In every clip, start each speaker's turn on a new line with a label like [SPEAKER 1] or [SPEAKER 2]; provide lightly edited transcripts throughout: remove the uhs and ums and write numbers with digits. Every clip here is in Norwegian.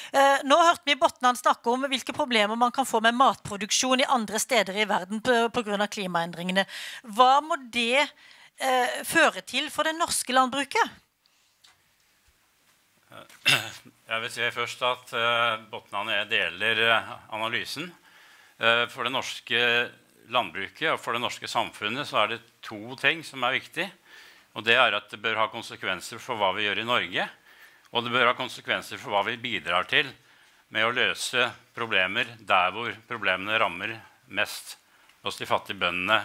[SPEAKER 1] Nå hørte vi Botnan snakke om hvilke problemer man kan få med matproduksjon i andre steder i verden på grunn av klimaendringene. Hva må det føre til for det norske landbruket?
[SPEAKER 2] Jeg vil si først at Botnan og jeg deler analysen. For det norske landbruket og for det norske samfunnet så det to ting som viktig. Og det at det bør ha konsekvenser for hva vi gjør i Norge, og det bør ha konsekvenser for hva vi bidrar til med å løse problemer der hvor problemene rammer mest hos de fattige bøndene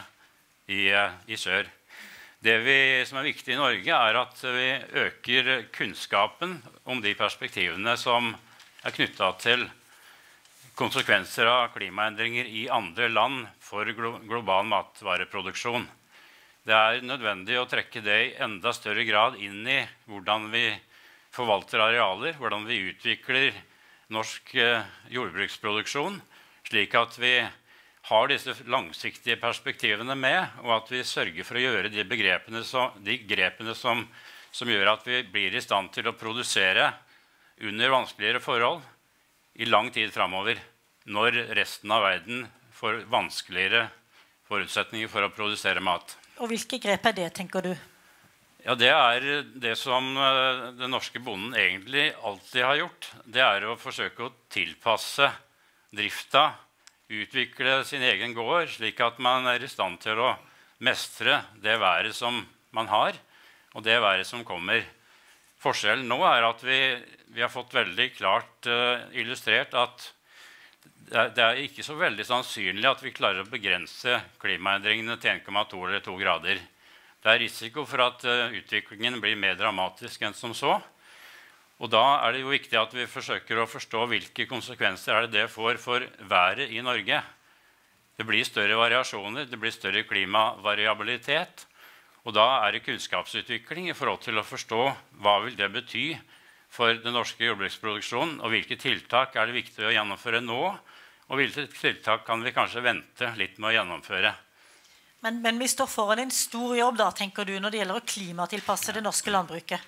[SPEAKER 2] i sør. Det som viktig i Norge at vi øker kunnskapen om de perspektivene som knyttet til konsekvenser av klimaendringer i andre land for global matvareproduksjon. Det nødvendig å trekke det i enda større grad inn i hvordan vi forvalter arealer, hvordan vi utvikler norsk jordbruksproduksjon, slik at vi har disse langsiktige perspektivene med, og at vi sørger for å gjøre de grepene som gjør at vi blir i stand til å produsere under vanskeligere forhold i lang tid fremover, når resten av verden får vanskeligere forutsetninger for å produsere mat.
[SPEAKER 1] Og hvilke grep det, tenker du?
[SPEAKER 2] Ja, det det som den norske bonden egentlig alltid har gjort. Det å forsøke å tilpasse drifta, utvikle sin egen gård, slik at man i stand til å mestre det været som man har, og det været som kommer. Forskjellen nå at vi har fått veldig klart illustrert at det ikke så veldig sannsynlig at vi klarer å begrense klimaendringene til 1,2 eller 2 grader. Det risiko for at utviklingen blir mer dramatisk enn som så. Og da det jo viktig at vi forsøker å forstå hvilke konsekvenser det får for været i Norge. Det blir større variasjoner, det blir større klimavariabilitet. Og da det kunnskapsutvikling i forhold til å forstå hva vil det bety for den norske jordbruksproduksjonen, og hvilke tiltak det viktig å gjennomføre nå, og hvilke tiltak kan vi kanskje vente litt med å gjennomføre.
[SPEAKER 1] Men vi står foran en stor jobb da, tenker du, når det gjelder å klimatilpasse det norske landbruket?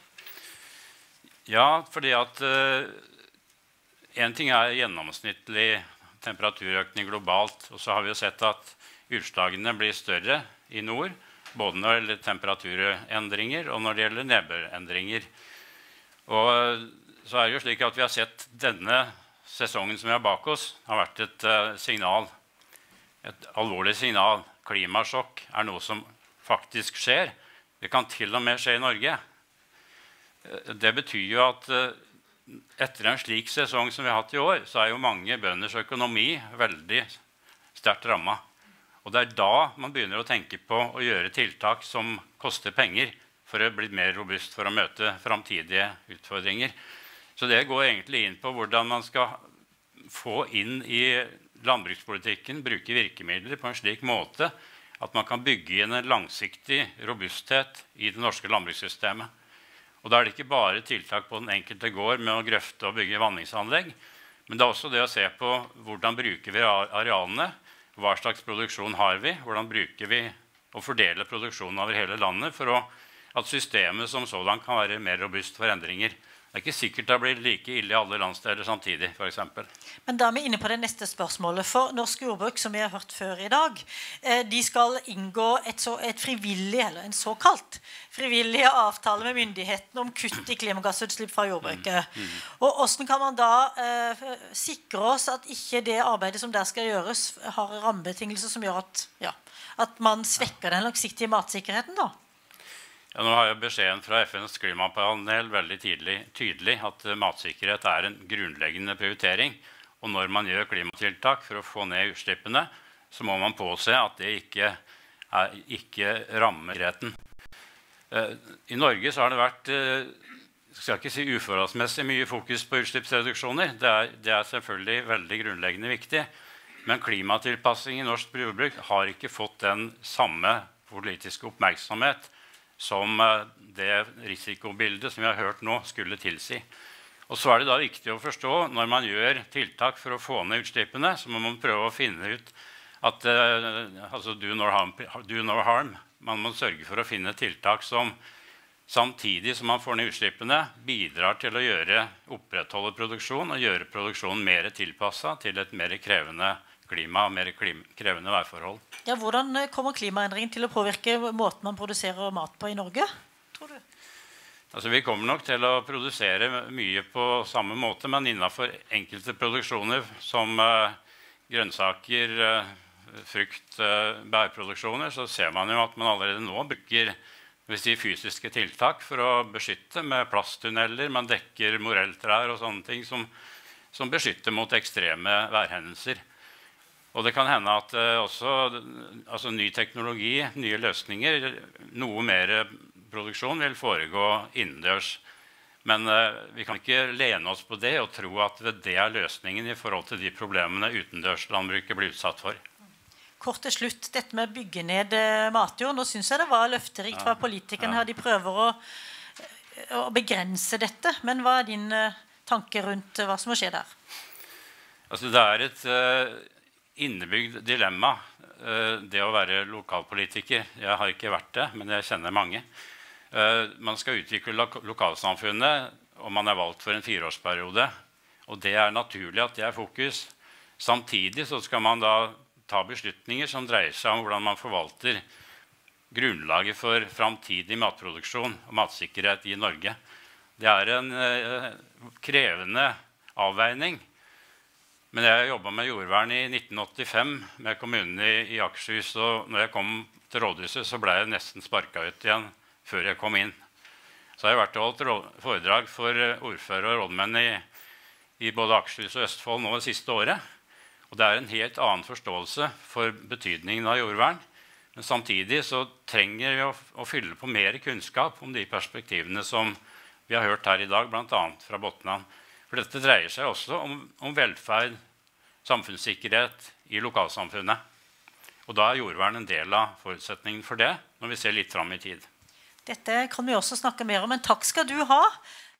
[SPEAKER 2] Ja, fordi at en ting gjennomsnittlig temperaturøkning globalt, og så har vi jo sett at utslagene blir større i nord, både når det gjelder temperaturendringer og når det gjelder nedbørendringer. Og så det jo slik at vi har sett denne sesongen som vi har bak oss, har vært et signal, et alvorlig signal. Klimasjokk noe som faktisk skjer. Det kan til og med skje i Norge. Det betyr jo at etter en slik sesong som vi har hatt i år, så jo mange bønders økonomi veldig sterkt rammet. Og det da man begynner å tenke på å gjøre tiltak som koster penger for å bli mer robust for å møte framtidige utfordringer. Så det går egentlig inn på hvordan man skal få inn i landbrukspolitikken, bruke virkemidler på en slik måte at man kan bygge inn en langsiktig robusthet i det norske landbrukssystemet. Og da det ikke bare tiltak på den enkelte gård med å grøfte og bygge vanningsanlegg, men det også det å se på hvordan bruker vi arealene, hva slags produksjon har vi, hvordan bruker vi å fordele produksjonen over hele landet for at systemet som sådan kan være mer robust for endringer. Det ikke sikkert det blir like ille i alle landsteder samtidig, for eksempel.
[SPEAKER 1] Men da vi inne på det neste spørsmålet. For norsk jordbruk, som vi har hørt før i dag, de skal inngå et frivillig, eller en såkalt frivillig avtale med myndighetene om kutt i klimagassutslipp fra jordbruket. Og hvordan kan man da sikre oss at ikke det arbeidet som der skal gjøres har rammebetingelser som gjør at man svekker den langsiktige matsikkerheten da?
[SPEAKER 2] Ja, nå har jo beskjeden fra FNs klimapanel veldig tydelig at matsikkerhet en grunnleggende prioritering. Og når man gjør klimatiltak for å få ned utslippene, så må man påse at det ikke rammer sikkerheten. I Norge så har det vært, skal ikke si uforholdsmessig mye fokus på utslippsreduksjoner. Det selvfølgelig veldig grunnleggende viktig. Men klimatilpassing i norsk jordbruk har ikke fått den samme politiske oppmerksomhet som det risikobildet som vi har hørt nå skulle tilsi. Og så det da viktig å forstå, når man gjør tiltak for å få ned utslippene, så må man prøve å finne ut at altså do no harm. Man må sørge for å finne tiltak som samtidig som man får ned utslippene, bidrar til å opprettholde produksjon og gjøre produksjonen mer tilpasset til et mer krevende klima og mer krevende værforhold.
[SPEAKER 1] Ja, hvordan kommer klimaendringen til å påvirke måten man produserer mat på i Norge, tror du?
[SPEAKER 2] Altså, vi kommer nok til å produsere mye på samme måte, men innenfor enkelte produksjoner som grønnsaker, frukt, bærproduksjoner, så ser man jo at man allerede nå bruker fysiske tiltak for å beskytte med plasttunneler. Man dekker morelltrær og sånne ting som beskytter mot ekstreme værhendelser. Og det kan hende at også ny teknologi, nye løsninger, noe mer produksjon vil foregå innendørs. Men vi kan ikke lene oss på det og tro at det løsningen i forhold til de problemene utendørslandbruket blir utsatt for.
[SPEAKER 1] Kort til slutt, dette med å bygge ned matjord. Nå synes jeg det var løfterikt fra politikerne her. De prøver å begrense dette. Men hva din tanke rundt hva som må skje der?
[SPEAKER 2] Altså, det et innebygd dilemma, det å være lokalpolitiker. Jeg har ikke vært det, men jeg kjenner mange. Man skal utvikle lokalsamfunnet, og man valgt for en 4-årsperiode. Og det naturlig at det fokus. Samtidig så skal man da ta beslutninger som dreier seg om hvordan man forvalter grunnlaget for framtidig matproduksjon og matsikkerhet i Norge. Det en krevende avveining. Men jeg jobbet med jordvern i 1985 med kommunen i Akershus, og når jeg kom til rådhuset så ble jeg nesten sparket ut igjen før jeg kom inn. Så har jeg vært og holdt foredrag for ordfører og rådmenn i både Akershus og Østfold nå det siste året. Og det en helt annen forståelse for betydningen av jordvern. Men samtidig så trenger vi å fylle på mer kunnskap om de perspektivene som vi har hørt her i dag, blant annet fra Botnan. For dette dreier seg også om velferd, samfunnssikkerhet i lokalsamfunnet. Og da jordvern en del av forutsetningen for det, når vi ser litt fram i tid.
[SPEAKER 1] Dette kan vi også snakke mer om, men takk skal du ha.